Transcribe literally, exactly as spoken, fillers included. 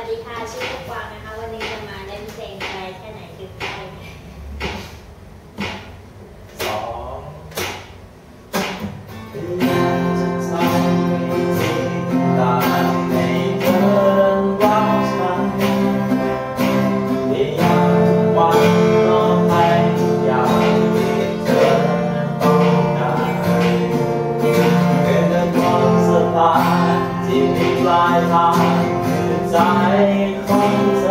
ดีค่ะชื่อลูกกวางนะคะวันนี้จะมาเล่นเพลงไกลแค่ไหนคือไกลสองพยายามจะทำให้สิ่งต่างไม่เกินว่าฉันพยายามทุกวันก็พยายามที่เธอต้องการเป็นแต่ความสบายที่มีปลายทางคือใจของเธอ